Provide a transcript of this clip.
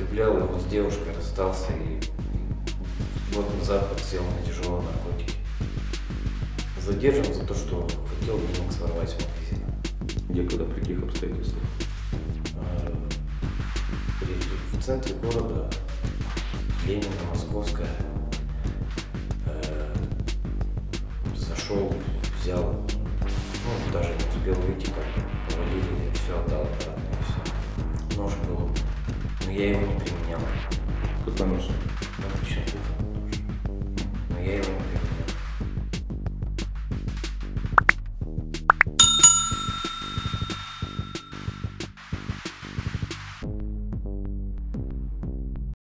употреблял, и вот с девушкой расстался, и год назад подсел на тяжелые наркотики. Задержан за то, что хотел денег своровать с магазина. Где, когда, при каких обстоятельствах? В центре города, Ленина, Московская. Зашел, взял, ну, даже не успел выйти, как-то повалили, я все отдал обратно, и все. Нож был, но я его не применял. Какой нож?